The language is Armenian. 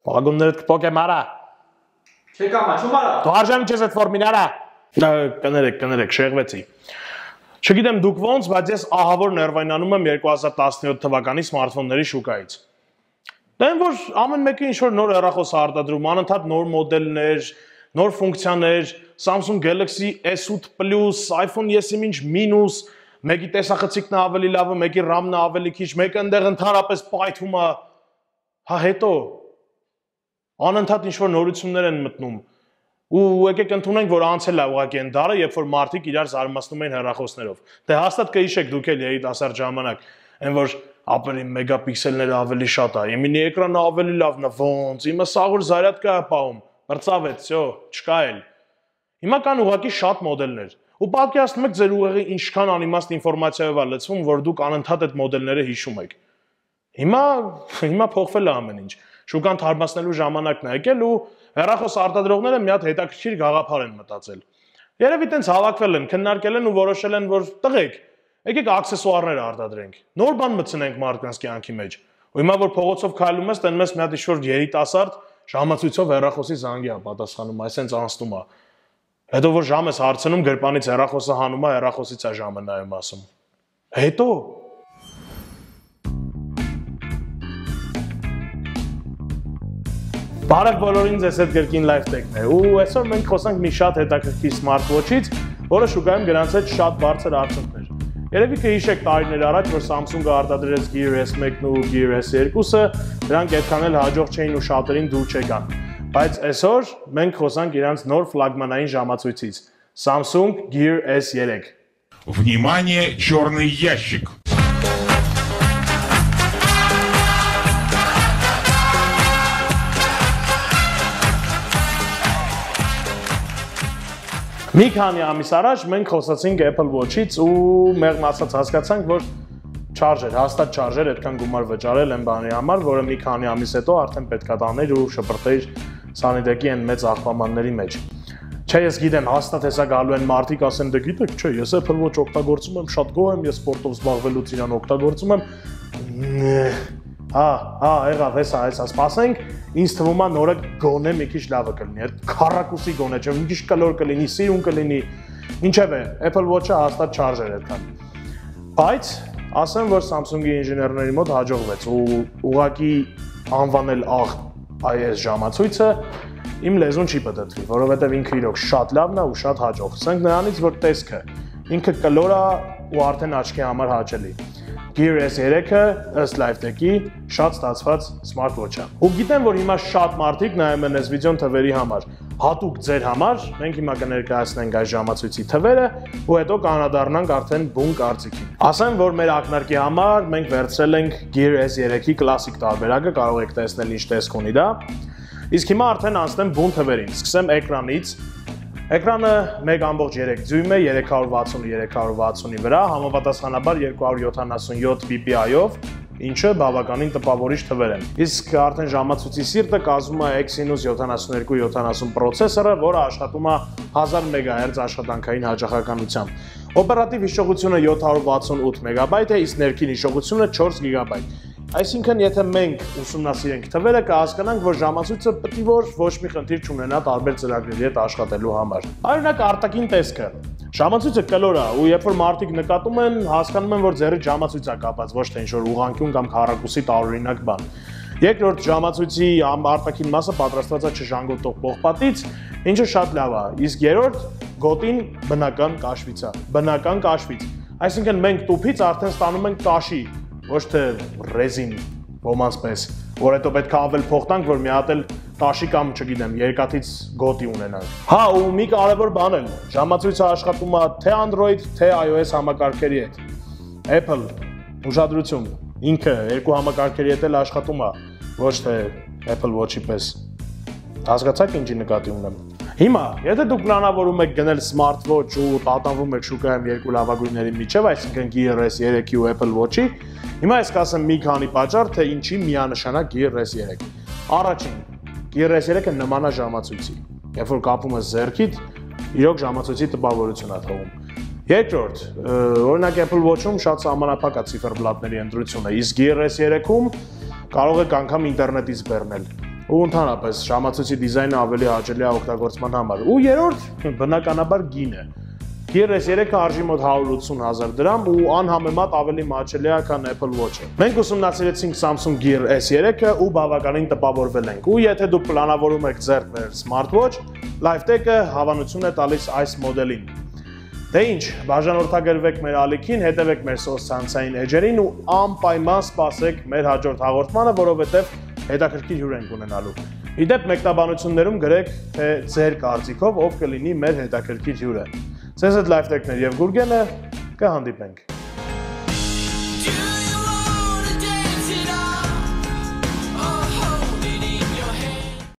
Պագուններդ կպոկեմ արա։ Չեկամա, չումարա։ Դու արժանի չես այդ ֆորմին արա։ Կներեք, շեղվեցի։ Չգիտեմ դուք ոնց, բայց ես ահավոր ներվայնանում եմ 2017 թվականի սմարթֆոնների շուկայից։ Դա այն որ ամեն մեկը ինչ-որ նոր հեռախոս է արտադրում, անընդհատ նոր մոդելներ, նոր ֆունկցիաներ, Samsung Galaxy S8 Plus, iPhone S5 Minus, մեկի տեսախցիկն է ավելի լավը, մեկի RAM-ն է ավելի քիչ, մեկը այնտեղ ընդհանրապես պայթում է։ Հա հետո անընդհատ ինչ-որ նորություններ են մտնում։ Ու եկեք ընդունենք, որ անցել է ուղղակի այն դարը, երբ որ մարդիկ իրար զարմացնում էին հեռախոսներով։ Դե հաստատ կհիշեք դուք էլ երիտասարդ ժամանակ, այն որ ապերի մեգապիքսելները ավելի շատ է, իմինի էկրանը ավելի լավն է, ոնց, իմը սաղուր զարյատկա է պահում, բրծավեց, всё, չկա էլ։ Հիմա կան ուղղակի շատ մոդելներ։ Ու պատկերացնում եք ձեր ուղեղի ինչքան անիմաստ ինֆորմացիայով է լցվում, որ դուք անընդհատ այդ մոդելները հիշում եք։ Հիմա փոխվել է ամեն ինչ։ Շուկան թարմացնելու ժամանակն է եկել ու հեռախոս արտադրողները մի հատ հետաքրքիր գաղափար են մտածել։ Երևի տենց հավաքվել են, քննարկել են ու որոշել են, որ տղեկ, եկեք աքսեսուարներ արտադրենք։ Նոր բան մտցնենք մարդկանց կյանքի մեջ։ Ու հիմա որ փողոցով քայլում ես, տենում ես մի հատ ինչ-որ երիտասարդ ժամացույցով հեռախոսի զանգի է պատասխանում, այսենց անցնում է։ Հետո որ ժամ ես հարցնում, գրպանից հեռախոսը հանում է, հեռախոսից է ժամը նայում ասում։ Հետո Բարև բոլորին, ձեզ հետ կրկին Live Tech-ն է։ Ու այսօր մենք խոսանք մի շատ հետաքրքիր smartwatch-ից, որը շուկայում գրանցեց շատ բարձր արդյունքներ։ Երևի կհիշեք տարիներ առաջ, որ Samsung-ը արտադրեց Gear S1-ն ու Gear S2-ը, դրանք այդքան էլ հաջող չէին ու շատերին դուր չեկան։ Բայց այսօր մենք խոսանք իրանց նոր ֆլագմանային ժամացույցից՝ Samsung Gear S3։ Внимание, черный ящик. Մի քանի ամիս առաջ մենք խոսացինք Apple Watch-ից ու մեղմ ասած հասկացանք, որ չարժեր, հաստատ չարժեր այդքան գումար վճարել այն բանի համար, որը մի քանի ամիս հետո արդեն պետքա տաներ ու շպրտեիր Sanitec-ի այն մեծ աղբամանների մեջ։ Չէ, ես գիտեմ, հաստատ հեսա գալու են մարդիկ ասեն, դե գիտեք, չէ, ես Apple Watch օգտագործում եմ, շատ գոհ եմ, ես սպորտով զբաղվելուց իրան օգտագործում եմ։ Եղավ, հեսա, սպասենք, ինձ թվում է նորը գոնե մի քիչ լավը կլինի, այդ քառակուսի գոնե, չէ, մի քիչ կլոր կլինի, սիրուն կլինի։ Ինչևէ, Apple Watch-ը հաստատ չարժեր այդքան։ Բայց ասեմ, որ Samsung-ի ինժեներների մոտ հաջողվեց ու ուղղակի անվանել այս ժամացույցը իմ լեզուն չի պատտվի, որովհետև ինքը իրոք շատ լավն է ու շատ հաջող։ Ասենք նրանից, որ տեսքը ինքը կլոր է ու արդեն աչքի համար հաճելի։ Gear S3-ը ըստ Live Tech-ի շատ ստացված smartwatch է։ Ու գիտեմ, որ հիմա շատ մարդիկ նայում են այս վիդեոն թվերի համար։ Հատուկ ձեր համար մենք հիմա կներկայացնենք այս ժամացույցի թվերը ու հետո կանադառնանք արդեն բուն կարծիքին։ Ասեմ, որ մեր ակնարկի համար մենք վերցրել ենք Gear S3-ի կլասիկ տարբերակը, կարող եք տեսնել ինչ տեսք ունի դա։ Իսկ հիմա արդեն անցնեմ բուն թվերին։ Սկսեմ էկրանից։ Էկրանը 1.3 դյույմ է 360-360-ի վրա, համապատասխանաբար 277 ppi-ով, ինչը բավականին տպավորիչ թվեր են։ Իսկ արդեն ժամացույցի սիրտը կազմում է Exynos 7270 պրոցեսորը, որը աշխատում է 1000 MHz աշխատանքային հաճախականությամբ։ Օպերատիվ հիշողությունը 768 MB է, իսկ ներքին հիշողությունը 4 GB։ Այսինքն, եթե մենք ուսումնասիրենք թվերը, կհասկանանք, որ ժամացույցը պետք է որ ոչ մի խնդիր չունենա տարբեր ծրագրերի հետ աշխատելու համար։ Օրինակ, արտաքին տեսքը։ Ժամացույցը կլոր է, ու երբ որ մարդիկ նկատում են, հասկանում են, որ ձեռի ժամացույց է կապած, ոչ թե ինչ-որ ուղղանկյուն կամ քառակուսի տարօրինակ բան։ Երկրորդ, ժամացույցի արտաքին մասը պատրաստված է չժանգոտող պողպատից, ինչը շատ լավ է, իսկ երրորդ, գոտին բնական կաշվից է, բնական կաշվից։ Այսինքն, մենք տուփից արդեն ստանում ենք կաշի, ոչ թե ռեզին ոմանց պես, որ հետո պետք է ավել փող տանք, որ մի հատ էլ կաշի կամ, չգիտեմ, երկաթից գոտի ունենանք։ Հա, ու մի կարևոր բան էլ, ժամացույցը աշխատում է թե Android, թե iOS համակարգերի հետ։ Apple, ուշադրություն, ինքը երկու համակարգերի հետ էլ աշխատում է, ոչ թե Apple Watch-ի պես։ Հասկացաք ինչի նկատի ունեմ։ Հիմա, եթե դուք պլանավորում եք գնել smartwatch ու տատանվում եք շուկայում երկու լավագույնների միջև, այսինքն Gear S3-ի ու Apple Watch-ի, հիմա ես կասեմ մի քանի պատճառ, թե ինչի միանշանակ Gear S3։ Առաջին, Gear S3-ը նման է ժամացույցի։ Երբ որ կապում ես ձեռքիդ, իրոք ժամացույցի տպավորություն է թվում։ Երկրորդ, օրինակ Apple Watch-ում շատ սահմանափակ է ցիֆերբլատների ընտրությունը, իսկ Gear S3-ում կարող եք անգամ ինտերնետից բեռնել։ ու ընդհանրապես ժամացույցի դիզայնը ավելի հաճելի է օգտագործման համար։ Ու երրորդ, բնականաբար գինը։ Gear S3-ը արժի մոտ 180,000 դրամ ու անհամեմատ ավելի մատչելի է, քան Apple Watch-ը։ Մենք ուսումնասիրեցինք Samsung Gear S3-ը ու բավականին տպավորվել ենք։ Ու եթե դուք պլանավորում եք ձեռք բերել smartwatch, Lifetech-ը հավանություն է տալիս այս մոդելին։ Դե ինչ, բաժանորդագրվեք մեր ալիքին, հետևեք մեր սոցցանցային էջերին ու անպայման սպասեք մեր հաջորդ հաղորդմանը, որովհետև հետաքրքիր հյուր ենք ունենալու։ Իդեպ մեկնաբանություններում գրեք, թե ձեր կարծիքով ով կլինի մեր հետաքրքիր հյուրը։ Ձեզ հետ Lifetech-ներ եւ Գուրգենը կհանդիպենք։